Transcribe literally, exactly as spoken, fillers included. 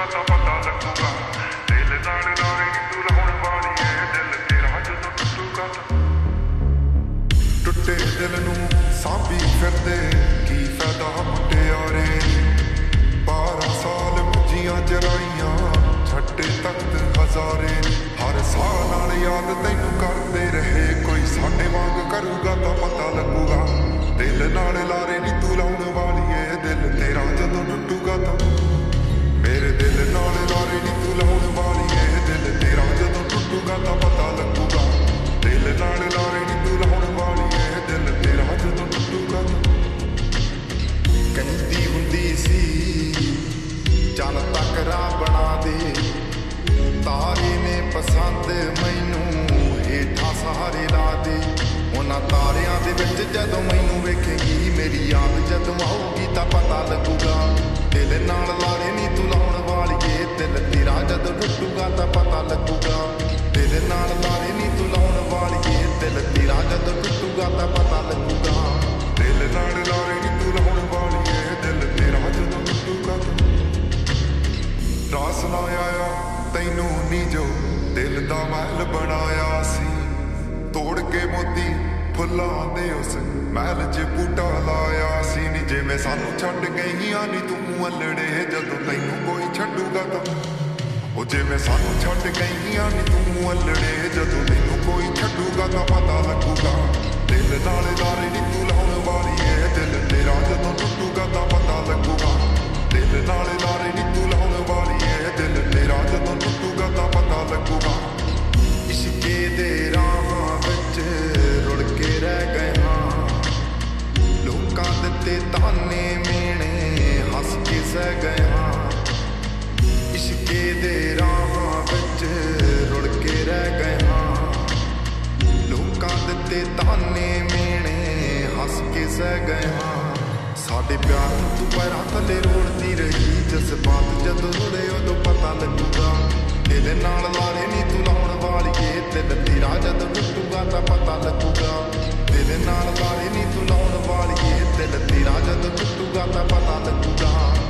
ਤਾਂ ਪਤਾ ਲੱਗੂਗਾ। ਦਿਲ ਨਾਲ ਲਾਰੇ ਨੀ ਤੂੰ ਲਾਉਣ ਵਾਲੀ ਏ, ਦਿਲ ਤੇਰਾ ਜਦੋਂ ਟੁੱਟੂਗਾ ਤਾਂ। ਟੁੱਟੇ ਦਿਲ ਨੂੰ ਸਾਂਭੀ ਫਿਰਦੇ ਕੀ ਫਾਇਦਾ ਮੁਟਿਆਰੇ, ਬਾਰਾਂ ਸਾਲ ਭੱਜੀਆਂ ਚਰਾਈਆਂ ਛੱਡੇ ਤਖਤ ਹਜ਼ਾਰੇ। ਹਰ ਸਾਹ ਨਾਲ ਯਾਦ ਤੈਨੂੰ ਕਰਦੇ ਰਹੇ, ਕੋਈ ਸਾਡੇ ਵਾਂਗ ਕਰੂਗਾ ਤਾਂ ਪਤਾ ਲੱਗੂਗਾ। ਦਿਲ ਨਾਲ ਲਾਰੇ ਨੀ ਤੂੰ ਲਾਉਣ ਵਾਲੀ ਏ, ਦਿਲ ਤੇਰਾ ਜਦੋਂ ਟੁੱਟੂਗਾ ਤਾਂ। ਮੇਰੇ ਦਿਲ ਨਾਲ ਲਾਰੇ ਨੀ ਤੂੰ ਲਾਉਣ ਵਾਲੀ ਏ, ਦਿਲ ਤੇਰਾ ਜਦੋਂ ਟੁੱਟੂਗਾ ਤਾਂ ਪਤਾ ਲੱਗੂਗਾ। ਦਿਲ ਨਾਲ ਲਾਰੇ ਨੀ ਤੂੰ ਲਾਉਣ ਵਾਲੀ ਏ, ਦਿਲ ਤੇਰਾ ਜਦੋਂ ਟੁੱਟੂਗਾ ਤਾਂ। ਕਹਿੰਦੀ ਹੁੰਦੀ ਸੀ ਚੱਲ ਤਕਰਾ ਬਣਾ ਦੇ, ਤਾਰੇ ਨੇ ਪਸੰਦ ਮੈਨੂੰ ਹੇਠਾਂ ਸਹਾਰੇ ਲਾ ਦੇ। ਉਹਨਾਂ ਤਾਰਿਆਂ ਦੇ ਵਿੱਚ ਜਦੋਂ ਮੈਨੂੰ ਵੇਖੇਗੀ, ਮੇਰੀ ਯਾਦ ਜਦੋਂ ਆਊਗੀ ਤਾਂ ਪਤਾ ਲੱਗੂਗਾ। ਦਿਲ ਨਾਲ ਲਾਰੇ ਨੀ ਤੂੰ ਲਾਉਣ ਵਾਲੀਏ, ਦਿਲ ਤੇਰਾ ਜਦੋਂ ਟੁੱਟੂਗਾ ਤਾਂ ਪਤਾ ਲੱਗੂਗਾ। ਦਿਲ ਨਾਲ ਲਾਰੇ ਨੀ ਤੂੰ ਲਾਉਣ ਵਾਲੀਏ, ਦਿਲ ਤੇਰਾ ਜਦੋਂ ਟੁੱਟੂਗਾ ਤਾਂ ਪਤਾ ਲੱਗੂਗਾ। ਦਿਲ ਨਾਲ ਲਾਰੇ ਨੀ ਤੂੰ ਲਾਉਣ ਵਾਲੀਏ, ਦਿਲ ਤੇਰਾ ਜਦੋਂ ਟੁੱਟੂਗਾ ਤਾਂ। ਰਾਸ ਨਾ ਆਇਆ ਤੈਨੂੰ ਨੀ ਜੋ ਦਿਲ ਦਾ ਮਹਿਲ ਬਣਾਇਆ ਸੀ, ਤੋੜ ਕੇ ਮੋਤੀ ਫੁੱਲਾਂ ਦੇ ਉਸ ਮਹਿਲ 'ਚ ਬੂਟਾ ਲਾਇਆ ਸੀ। ਨੀ ਜਿਵੇਂ ਸਾਨੂੰ ਛੱਡ ਗਈਆਂ ਨੀ ਤੂੰ ਅਲੜੇ, ਜਦੋਂ ਤੈਨੂੰ ਕੋਈ ਛੱਡੂਗਾ ਤਾਂ। ਉਹ ਜਿਵੇਂ ਸਾਨੂੰ ਛੱਡ ਗਈਆਂ ਨੀ ਤੂੰ ਅਲੜੇ, ਜਦੋਂ ਤੈਨੂੰ ਕੋਈ ਛੱਡੂਗਾ ਤਾਂ ਪਤਾ ਲੱਗੂਗਾ। ਦਿਲ ਨਾਲ ਲਾਰੇ ਨੀ ਤੂੰ ਲਾਉਣ ਵਾਲੀ ਏ, ਦਿਲ ਤੇਰਾ ਜਦੋਂ ਟੁੱਟੂਗਾ ਤਾਂ ਪਤਾ ਲੱਗੂਗਾ। ਦਿਲ ਨਾਲ ਲਾਰੇ ਨੀ ਤੂੰ ਲਾਉਣ ਵਾਲੀ ਏ, ਦਿਲ ਤੇਰਾ ਜਦੋਂ ਟੁੱਟੂਗਾ ਤਾਂ ਪਤਾ ਲੱਗੂਗਾ। ਇਸ਼ਕੇ ਦੇ ਰਾਹਾਂ ਵਿੱਚ ਰੁੜ ਕੇ ਰਹਿ ਗਏ ਹਾਂ, ਲੋਕਾਂ ਦਿੱਤੇ ਤਾਨੇ ਮੇਣੇ ਹੱਸ ਕੇ ਸਹਿ ਗਏ ਹਾਂ। ਇਸ਼ਕੇ ਦੇ ਰਾਹਾਂ ਵਿੱਚ ਰੁੜ ਕੇ ਰਹਿ ਗਏ ਹਾਂ, ਲੋਕਾਂ ਦਿੱਤੇ ਤਾਨੇ ਮੇਣੇ ਹੱਸ ਕੇ ਸਹਿ ਗਏ ਹਾਂ। ਸਾਡੇ ਪਿਆਰ ਨੂੰ ਤੂੰ ਪੈਰਾਂ ਥੱਲੇ ਰੋੜਦੀ ਰਹੀ, ਜਜ਼ਬਾਤ ਜਦੋਂ ਰੁੜੇ ਉਦੋਂ ਪਤਾ ਲੱਗੂਗਾ। ਦਿਲ ਨਾਲ ਲਾਰੇ ਨੀ ਤੂੰ ਲਾਉਣ ਵਾਲੀਏ, ਦਿਲ ਤੇਰਾ ਜਦੋਂ ਟੁੱਟੂਗਾ ਤਾਂ ਪਤਾ ਲੱਗੂਗਾ। ਦਿਲ ਨਾਲ ਲਾਰੇ ਨੀ ਤੂੰ ਲਾਉਣ ਵਾਲੀਏ, ਦਿਲ ਤੇਰਾ ਜਦੋਂ ਟੁੱਟੂਗਾ ਤਾਂ ਪਤਾ ਲੱਗੂਗਾ।